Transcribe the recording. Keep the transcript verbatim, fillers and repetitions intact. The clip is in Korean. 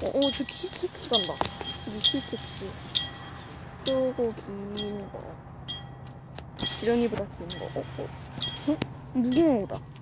어, 저 키텍스 간다. 저기 키텍스. 쪼고 긴 거. 지렁이보다 긴 거. 어, 어. 어? 무궁화호다.